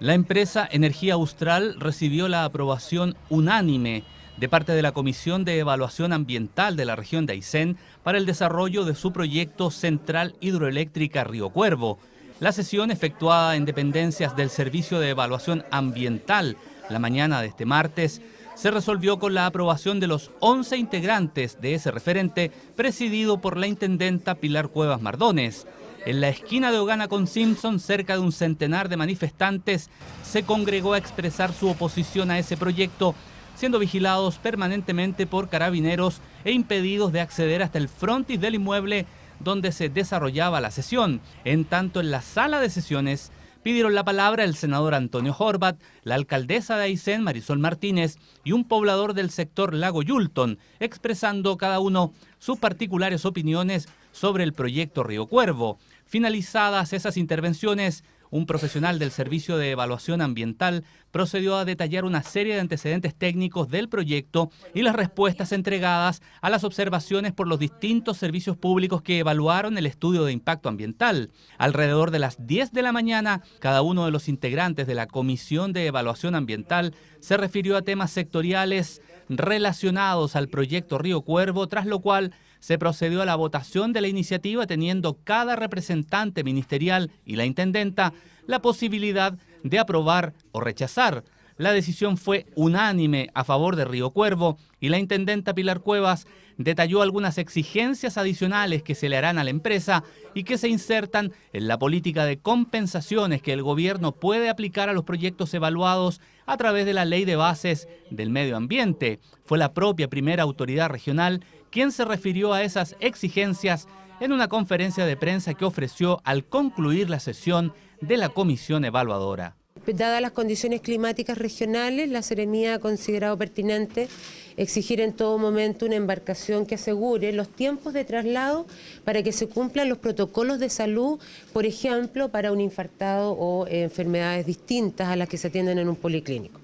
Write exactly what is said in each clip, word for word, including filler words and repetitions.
La empresa Energía Austral recibió la aprobación unánime de parte de la Comisión de Evaluación Ambiental de la región de Aysén para el desarrollo de su proyecto Central Hidroeléctrica Río Cuervo. La sesión, efectuada en dependencias del Servicio de Evaluación Ambiental la mañana de este martes, se resolvió con la aprobación de los once integrantes de ese referente, presidido por la intendenta Pilar Cuevas Mardones. En la esquina de Ogana con Simpson, cerca de un centenar de manifestantes se congregó a expresar su oposición a ese proyecto, siendo vigilados permanentemente por carabineros e impedidos de acceder hasta el frontis del inmueble donde se desarrollaba la sesión. En tanto, en la sala de sesiones pidieron la palabra el senador Antonio Horvat, la alcaldesa de Aysén, Marisol Martínez, y un poblador del sector Lago Yulton, expresando cada uno sus particulares opiniones sobre el proyecto Río Cuervo. Finalizadas esas intervenciones, un profesional del Servicio de Evaluación Ambiental procedió a detallar una serie de antecedentes técnicos del proyecto y las respuestas entregadas a las observaciones por los distintos servicios públicos que evaluaron el estudio de impacto ambiental. Alrededor de las diez de la mañana, cada uno de los integrantes de la Comisión de Evaluación Ambiental se refirió a temas sectoriales relacionados al proyecto Río Cuervo, tras lo cual se procedió a la votación de la iniciativa, teniendo cada representante ministerial y la intendenta la posibilidad de aprobar o rechazar. La decisión fue unánime a favor de Río Cuervo y la intendenta Pilar Cuevas detalló algunas exigencias adicionales que se le harán a la empresa y que se insertan en la política de compensaciones que el gobierno puede aplicar a los proyectos evaluados a través de la Ley de Bases del Medio Ambiente. Fue la propia primera autoridad regional quien se refirió a esas exigencias en una conferencia de prensa que ofreció al concluir la sesión de la comisión evaluadora. Dadas las condiciones climáticas regionales, la Seremía ha considerado pertinente exigir en todo momento una embarcación que asegure los tiempos de traslado para que se cumplan los protocolos de salud, por ejemplo, para un infartado o eh, enfermedades distintas a las que se atienden en un policlínico.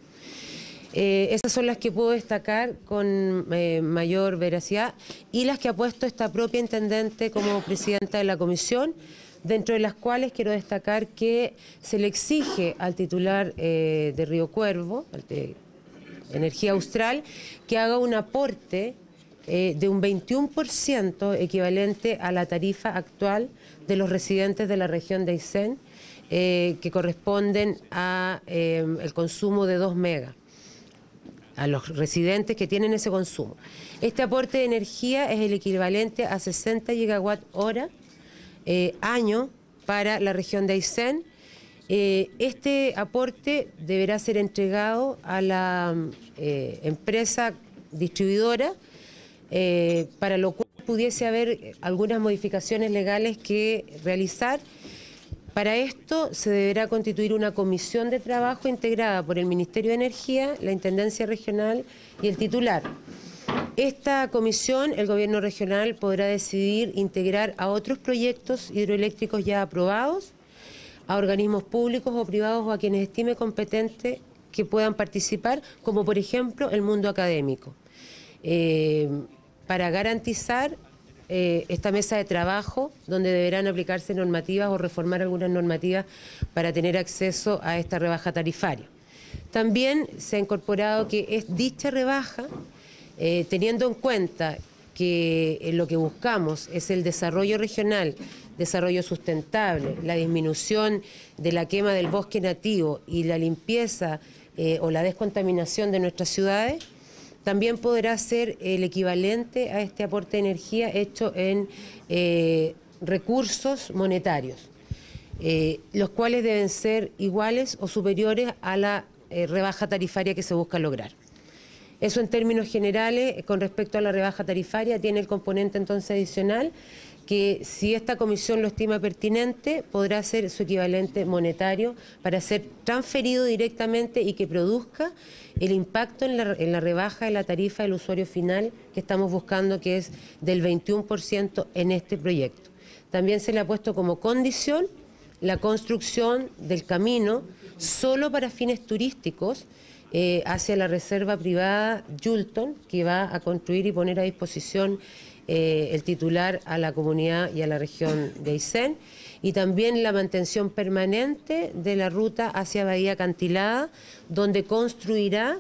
Eh, esas son las que puedo destacar con eh, mayor veracidad y las que ha puesto esta propia intendente como presidenta de la comisión, dentro de las cuales quiero destacar que se le exige al titular eh, de Río Cuervo, de Energía Austral, que haga un aporte eh, de un veintiuno por ciento equivalente a la tarifa actual de los residentes de la región de Aysén, eh, que corresponden a eh, el consumo de dos megas. A los residentes que tienen ese consumo. Este aporte de energía es el equivalente a sesenta gigawatt hora eh, año para la región de Aysén. Eh, este aporte deberá ser entregado a la eh, empresa distribuidora, eh, para lo cual pudiese haber algunas modificaciones legales que realizar. Para esto se deberá constituir una comisión de trabajo integrada por el Ministerio de Energía, la Intendencia Regional y el titular. Esta comisión, el Gobierno regional podrá decidir integrar a otros proyectos hidroeléctricos ya aprobados, a organismos públicos o privados o a quienes estime competente que puedan participar, como por ejemplo el mundo académico, eh, para garantizar Eh, esta mesa de trabajo donde deberán aplicarse normativas o reformar algunas normativas para tener acceso a esta rebaja tarifaria. También se ha incorporado que es dicha rebaja, eh, teniendo en cuenta que eh, lo que buscamos es el desarrollo regional, desarrollo sustentable, la disminución de la quema del bosque nativo y la limpieza eh, o la descontaminación de nuestras ciudades. También podrá ser el equivalente a este aporte de energía hecho en eh, recursos monetarios, eh, los cuales deben ser iguales o superiores a la eh, rebaja tarifaria que se busca lograr. Eso en términos generales, con respecto a la rebaja tarifaria, tiene el componente entonces adicional que si esta comisión lo estima pertinente, podrá ser su equivalente monetario para ser transferido directamente y que produzca el impacto en la, en la rebaja de la tarifa del usuario final que estamos buscando, que es del veintiuno por ciento en este proyecto. También se le ha puesto como condición la construcción del camino solo para fines turísticos eh, hacia la reserva privada Yulton, que va a construir y poner a disposición Eh, el titular a la comunidad y a la región de Aysén, y también la mantención permanente de la ruta hacia Bahía Acantilada, donde construirá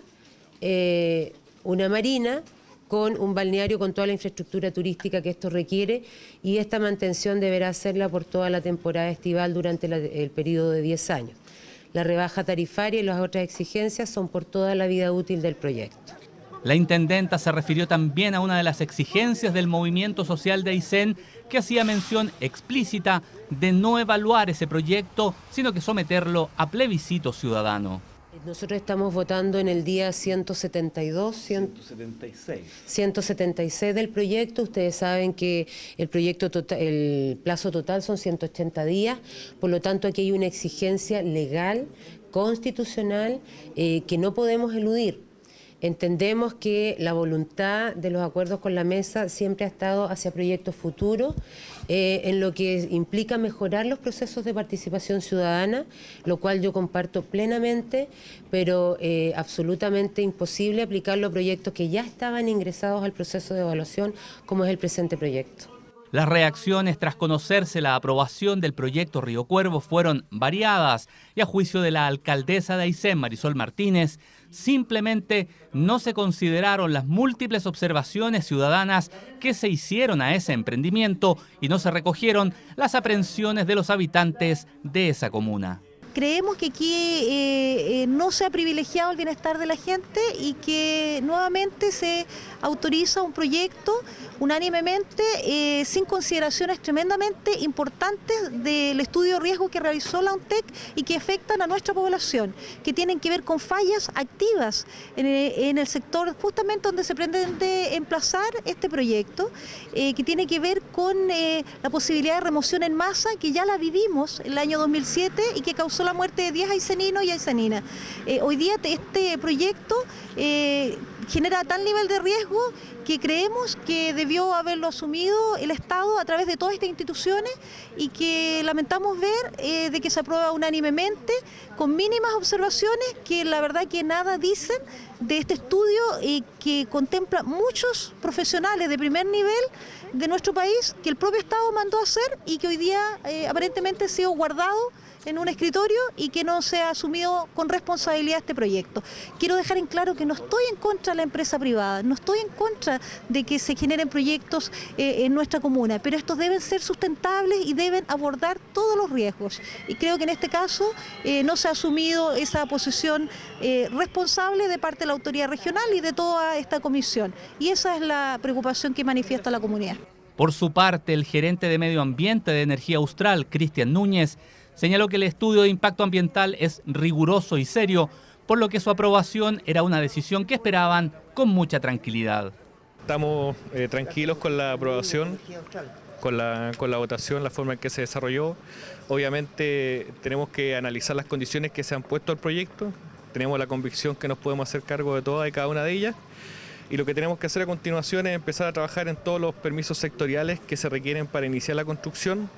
eh, una marina con un balneario con toda la infraestructura turística que esto requiere, y esta mantención deberá hacerla por toda la temporada estival durante la, el periodo de diez años. La rebaja tarifaria y las otras exigencias son por toda la vida útil del proyecto. La intendenta se refirió también a una de las exigencias del movimiento social de Aysén, que hacía mención explícita de no evaluar ese proyecto, sino que someterlo a plebiscito ciudadano. Nosotros estamos votando en el día ciento setenta y dos, ciento setenta y seis. ciento setenta y seis del proyecto. Ustedes saben que el proyecto total, el plazo total son ciento ochenta días, por lo tanto aquí hay una exigencia legal, constitucional, eh, que no podemos eludir. Entendemos que la voluntad de los acuerdos con la mesa siempre ha estado hacia proyectos futuros, eh, en lo que implica mejorar los procesos de participación ciudadana, lo cual yo comparto plenamente, pero eh, absolutamente imposible aplicarlo a proyectos que ya estaban ingresados al proceso de evaluación, como es el presente proyecto. Las reacciones tras conocerse la aprobación del proyecto Río Cuervo fueron variadas y, a juicio de la alcaldesa de Aysén, Marisol Martínez, simplemente no se consideraron las múltiples observaciones ciudadanas que se hicieron a ese emprendimiento y no se recogieron las aprehensiones de los habitantes de esa comuna. Creemos que aquí eh, eh, no se ha privilegiado el bienestar de la gente y que nuevamente se autoriza un proyecto unánimemente eh, sin consideraciones tremendamente importantes del estudio de riesgo que realizó la UNTEC y que afectan a nuestra población, que tienen que ver con fallas activas en el, en el sector justamente donde se pretende emplazar este proyecto, eh, que tiene que ver con eh, la posibilidad de remoción en masa, que ya la vivimos el año dos mil siete y que causó la muerte de diez ayseninos y ayseninas. Eh, hoy día este proyecto eh, genera tal nivel de riesgo que creemos que debió haberlo asumido el Estado a través de todas estas instituciones y que lamentamos ver eh, de que se aprueba unánimemente con mínimas observaciones que la verdad que nada dicen de este estudio eh, que contempla muchos profesionales de primer nivel de nuestro país que el propio Estado mandó a hacer y que hoy día eh, aparentemente ha sido guardado en un escritorio y que no se ha asumido con responsabilidad este proyecto. Quiero dejar en claro que no estoy en contra de la empresa privada, no estoy en contra de que se generen proyectos eh, en nuestra comuna, pero estos deben ser sustentables y deben abordar todos los riesgos. Y creo que en este caso eh, no se ha asumido esa posición eh, responsable de parte de la autoridad regional y de toda esta comisión. Y esa es la preocupación que manifiesta la comunidad. Por su parte, el gerente de Medio Ambiente de Energía Austral, Cristian Núñez, señaló que el estudio de impacto ambiental es riguroso y serio, por lo que su aprobación era una decisión que esperaban con mucha tranquilidad. Estamos eh, tranquilos con la aprobación, con la, con la votación, la forma en que se desarrolló. Obviamente tenemos que analizar las condiciones que se han puesto al proyecto, tenemos la convicción que nos podemos hacer cargo de todas y cada una de ellas. Y lo que tenemos que hacer a continuación es empezar a trabajar en todos los permisos sectoriales que se requieren para iniciar la construcción.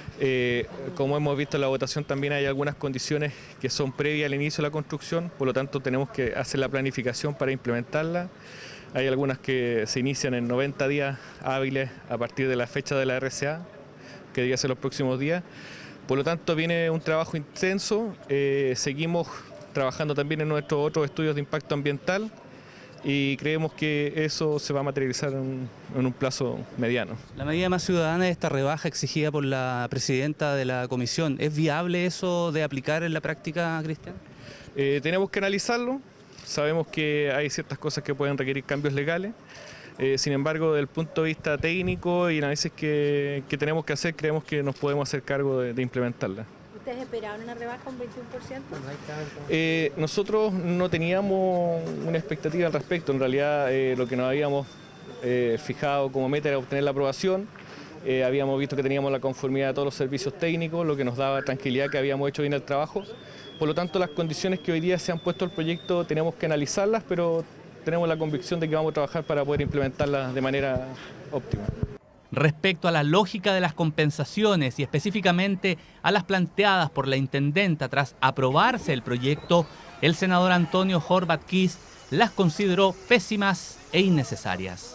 Eh, como hemos visto en la votación, también hay algunas condiciones que son previas al inicio de la construcción, por lo tanto tenemos que hacer la planificación para implementarla. Hay algunas que se inician en noventa días hábiles a partir de la fecha de la R C A, que debe ser los próximos días. Por lo tanto viene un trabajo intenso, eh, seguimos trabajando también en nuestros otros estudios de impacto ambiental, y creemos que eso se va a materializar en, en un plazo mediano. La medida más ciudadana es esta rebaja exigida por la presidenta de la comisión. ¿Es viable eso de aplicar en la práctica, Cristian? Eh, tenemos que analizarlo. Sabemos que hay ciertas cosas que pueden requerir cambios legales. Eh, sin embargo, desde el punto de vista técnico y análisis que, que tenemos que hacer, creemos que nos podemos hacer cargo de, de implementarla. ¿Ustedes esperaban una rebaja un veintiuno por ciento? Eh, nosotros no teníamos una expectativa al respecto. En realidad eh, lo que nos habíamos eh, fijado como meta era obtener la aprobación. Eh, habíamos visto que teníamos la conformidad de todos los servicios técnicos, lo que nos daba tranquilidad que habíamos hecho bien el trabajo. Por lo tanto, las condiciones que hoy día se han puesto al proyecto tenemos que analizarlas, pero tenemos la convicción de que vamos a trabajar para poder implementarlas de manera óptima. Respecto a la lógica de las compensaciones y específicamente a las planteadas por la intendenta tras aprobarse el proyecto, el senador Antonio Horvat Kiss las consideró pésimas e innecesarias.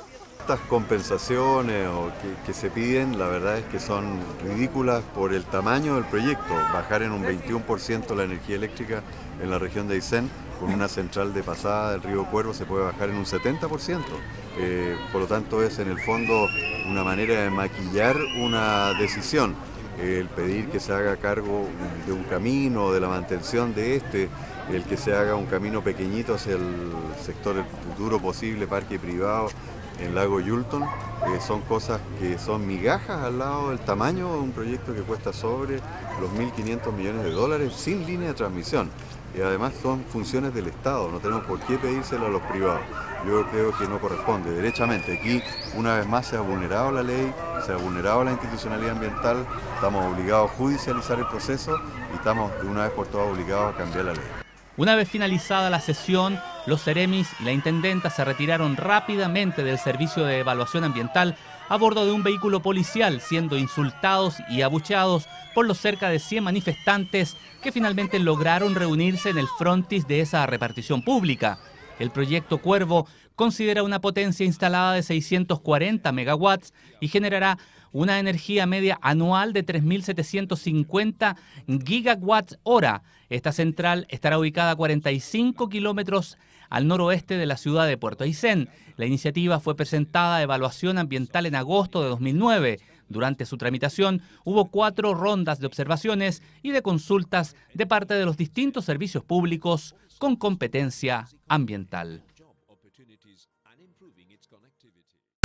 estas compensaciones o que, que se piden, la verdad es que son ridículas por el tamaño del proyecto. Bajar en un veintiuno por ciento la energía eléctrica en la región de Aysén, con una central de pasada del río Cuervo se puede bajar en un setenta por ciento. Eh, por lo tanto es en el fondo una manera de maquillar una decisión. El pedir que se haga cargo de un camino, de la mantención de este, el que se haga un camino pequeñito hacia el sector, el futuro posible parque privado en Lago Yulton, eh, son cosas que son migajas al lado del tamaño de un proyecto que cuesta sobre los mil quinientos millones de dólares sin línea de transmisión. Y además son funciones del Estado, no tenemos por qué pedírselo a los privados. Yo creo que no corresponde. Derechamente, aquí una vez más se ha vulnerado la ley, se ha vulnerado la institucionalidad ambiental, estamos obligados a judicializar el proceso y estamos de una vez por todas obligados a cambiar la ley. Una vez finalizada la sesión, los seremis y la intendenta se retiraron rápidamente del servicio de evaluación ambiental a bordo de un vehículo policial, siendo insultados y abucheados por los cerca de cien manifestantes que finalmente lograron reunirse en el frontis de esa repartición pública. El proyecto Cuervo considera una potencia instalada de seiscientos cuarenta megawatts y generará una energía media anual de tres mil setecientos cincuenta gigawatts hora. Esta central estará ubicada a cuarenta y cinco kilómetros al noroeste de la ciudad de Puerto Aysén. La iniciativa fue presentada a evaluación ambiental en agosto de dos mil nueve. Durante su tramitación hubo cuatro rondas de observaciones y de consultas de parte de los distintos servicios públicos con competencia ambiental.